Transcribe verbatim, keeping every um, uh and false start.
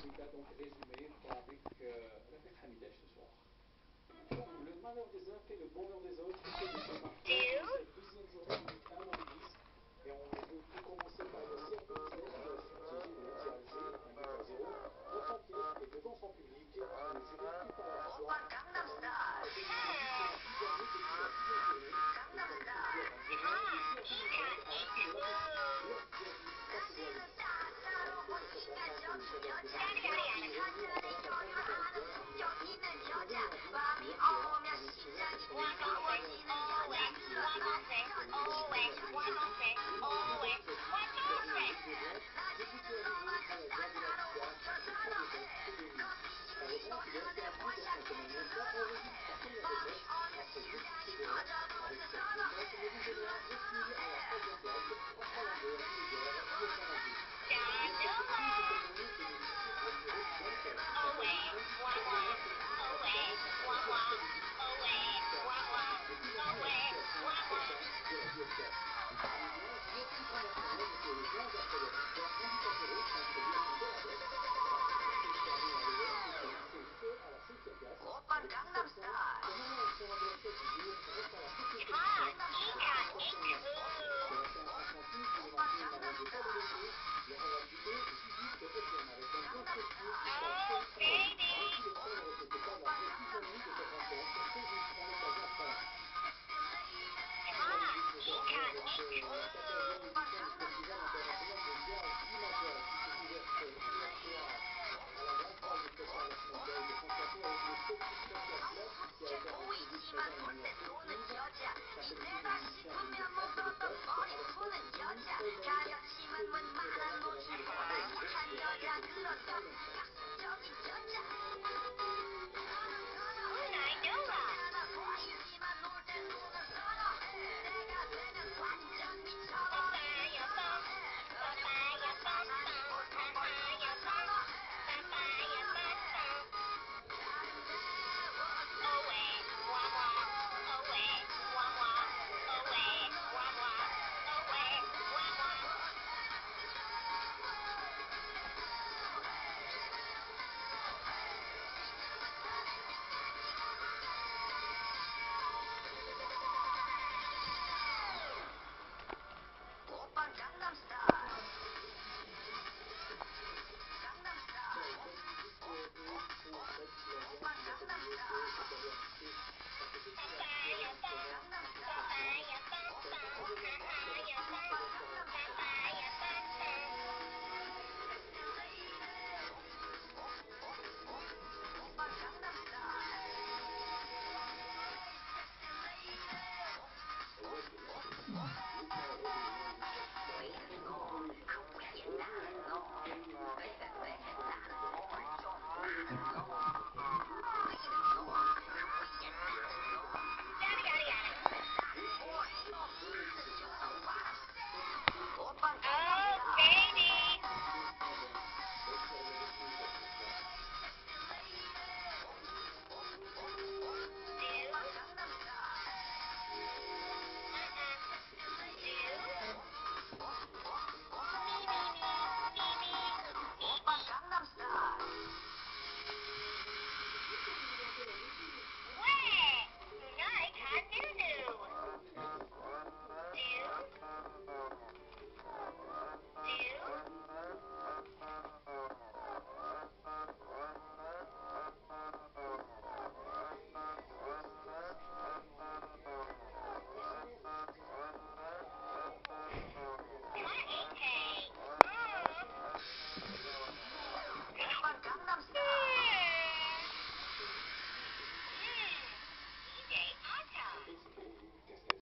rubrique-là donc résumée avec euh, la fête Hamidash ce soir. Donc, le malheur des uns fait le bonheur des autres. C'est cette deuxième journée du week-end en Église. Et on veut tout commencer par le C R P dix-neuf qui a suivi le Mondial Alger un but à zéro. Offensive et devant son public, le jury fut par la joie. Gangnam Style. Always, always, always, always, always, always.